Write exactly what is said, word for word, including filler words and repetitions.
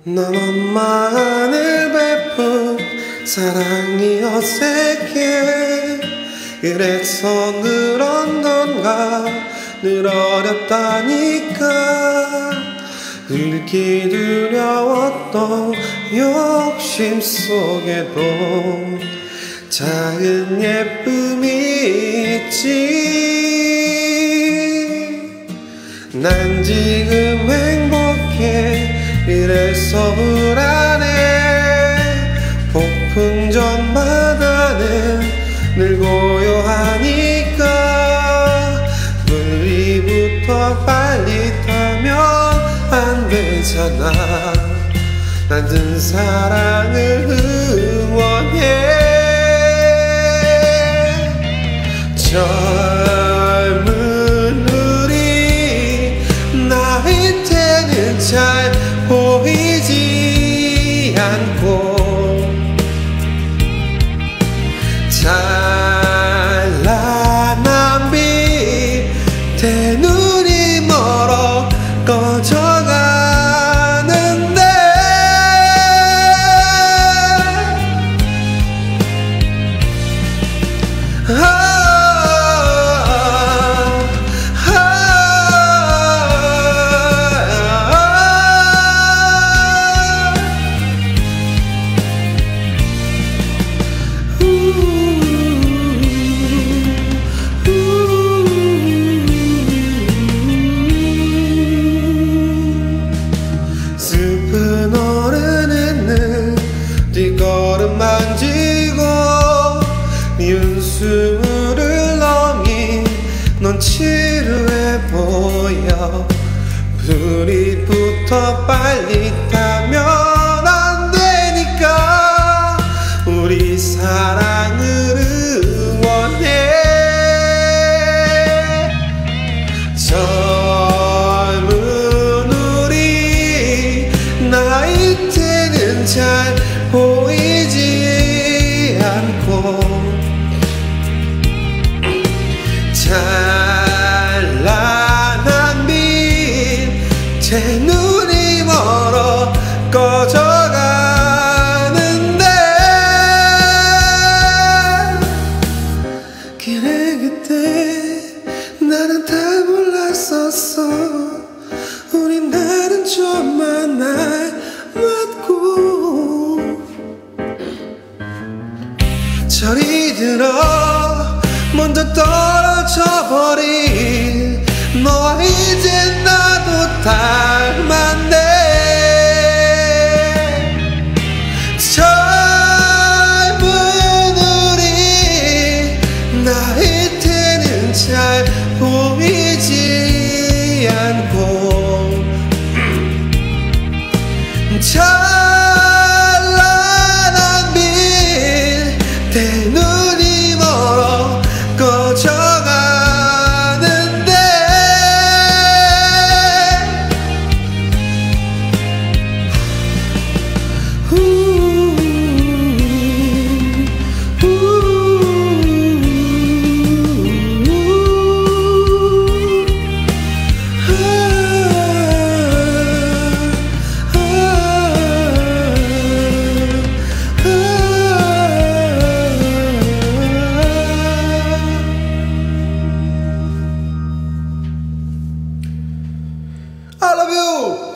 넌 엄마를 베푼 사랑이 어색해. 그래서 그런 건가 늘 어렵다니까. 늙기 두려웠던 욕심 속에도 작은 예쁨이 있지. 난 지금 행복해. 그래서 불안해. 폭풍전 바다는 늘 고요하니까. 둘이부터 빨리 타면 안 되잖아. 낮은 사랑을 응원해. 젊은 우리 나이 때는 잘 보이지 않고 찬란한 빛에 눈이 멀어 꺼져가는데. 아 슬픈 어른은 뒷걸음 만지고 미운 숨을 넘긴 넌 지루해 보여. 둘이부터 빨리 타면 안 되니까 우리 사랑을 응원해. 나이 때는 잘 보이지 않고 찬란한 빛에 눈이 멀어 꺼져가는데. 그래 그때 나는 다 몰랐었어. 우린 나는 좀만 닮았고. 저리 들어 먼저 떨어져 버린 너와 이제 나도 닮았네. 젊은 우리 나이 때는 잘 보이지 않고 찬란한 빛에 눈이 멀어 꺼져가는데. I love you.